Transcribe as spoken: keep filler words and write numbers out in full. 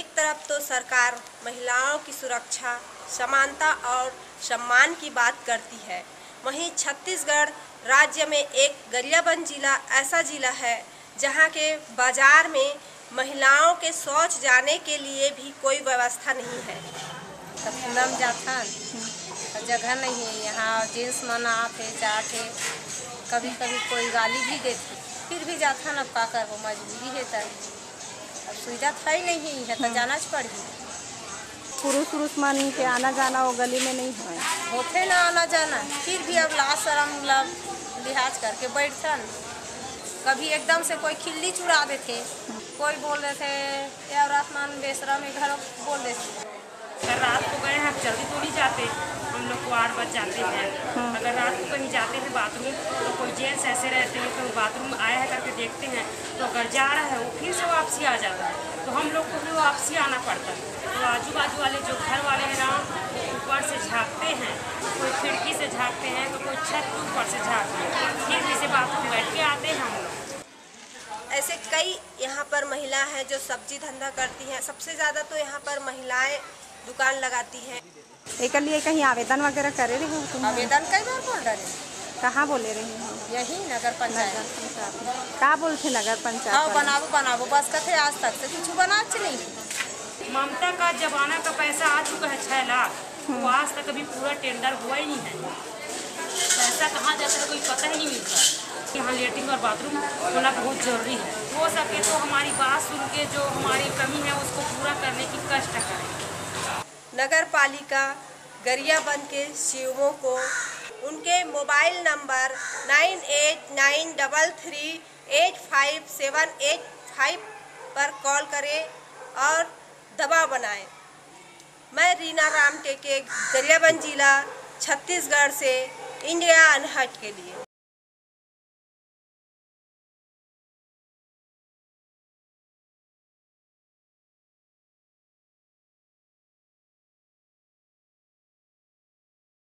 एक तरफ तो सरकार महिलाओं की सुरक्षा, समानता और सम्मान की बात करती है, वहीं छत्तीसगढ़ राज्य में एक गरियाबंद जिला ऐसा जिला है जहां के बाजार में महिलाओं के शौच जाने के लिए भी कोई व्यवस्था नहीं है। नम जाथन जगह नहीं है यहाँ, जेंट्स मन आते जाते, कभी कभी कोई गाली भी देती, फिर भी जाथन। अब का करबो, मजबूरी है तब, अब सुविधा था ही नहीं है तो जाना पड़ी। पुरुष पुरुष मान के आना जाना वो गली में नहीं है, होते ना आना जाना, फिर भी अब लाश शर्म लिहाज करके बैठन। कभी एकदम से कोई खिल्ली चुरा देते, कोई बोल रहे थे या रात मान बेशरम घर बोल देते। अगर रात को गए हैं जल्दी तो नहीं जाते, हम लोग को आठ बज जाते हैं। अगर रात को कहीं जाते हैं बाथरूम तो कोई जेंट्स ऐसे रहते हैं तो बाथरूम आया है करके देखते हैं, तो अगर जा रहा है वो फिर से वापसी आ जाता है, तो हम लोग को भी वापसी आना पड़ता है। तो आजू बाजू वाले जो घर वाले हैं ना, ऊपर से झाँकते हैं, कोई खिड़की से झाँकते हैं तो कोई छत के ऊपर से झाँकते हैं, फिर भी से बाथरूम बैठ के आते हैं हम लोग। ऐसे कई यहाँ पर महिला हैं जो सब्जी धंधा करती हैं। सबसे ज़्यादा तो यहाँ पर महिलाएं दुकान लगाती हैं। एक लिए कहीं आवेदन वगैरह करे रहे हो तुम? आवेदन कई बार बोल रहे, कहाँ बोले रही हो? यही नगर पंचायत। का बोलते नगर पंचायत? हाँ बनाबो बनाबो बस कहते आज तक से कुछ बना नहीं। ममता का जमाना का पैसा आ चुका है छह लाख, वो आज तक अभी पूरा टेंडर हुआ ही नहीं है। पैसा कहाँ जाता है कोई पता ही नहीं मिलता। यहाँ लेटरिन और बाथरूम होना बहुत जरूरी है। हो सके तो हमारी बात सुन के जो हमारी कमी है उसको पूरा करने की कष्ट करें। नगर पालिका गरियाबंद के सीईओ को उनके mobile number nine eight nine double three eight five seven eight five पर कॉल करें और दबाव बनाएं। मैं रीना राम टेके, गरियाबंद जिला, छत्तीसगढ़ से इंडिया अनहट के लिए।